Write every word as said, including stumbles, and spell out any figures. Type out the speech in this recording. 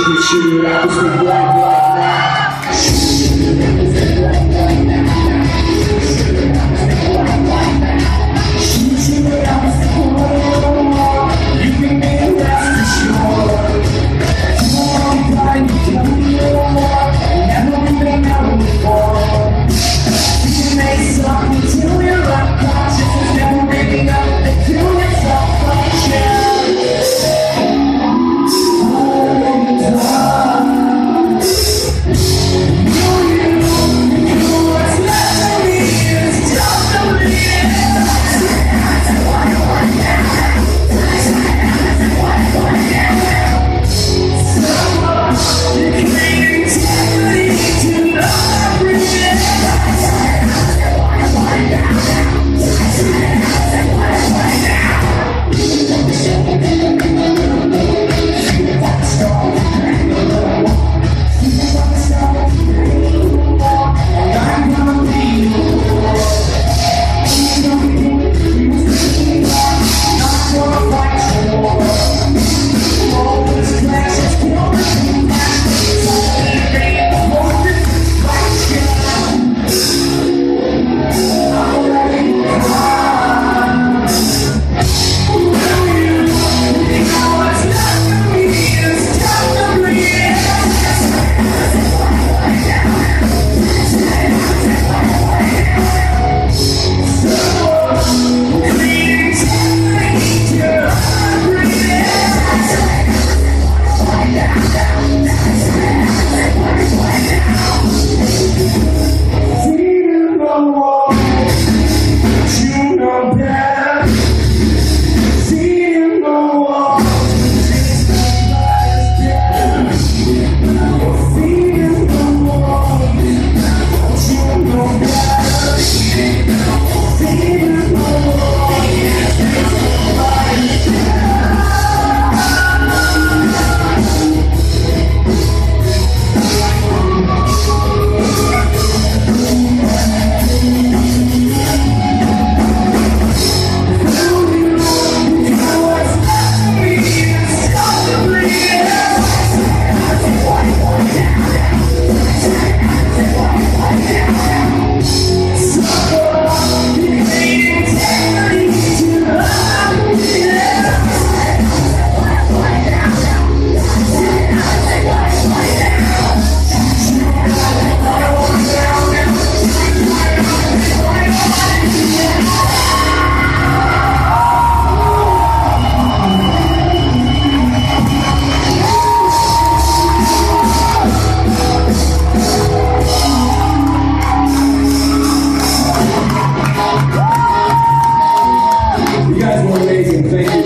we shoot it out, we stay black like that. Shoot it out, we stay black like that. Shoot it out, we stay black like that. Shoot it out, we stay black. You can make it last for sure. You won't die, you can be more. Never been out before. You can make something till you're unconscious. It's never making up until it's self-conscious. You guys were amazing. Thank you.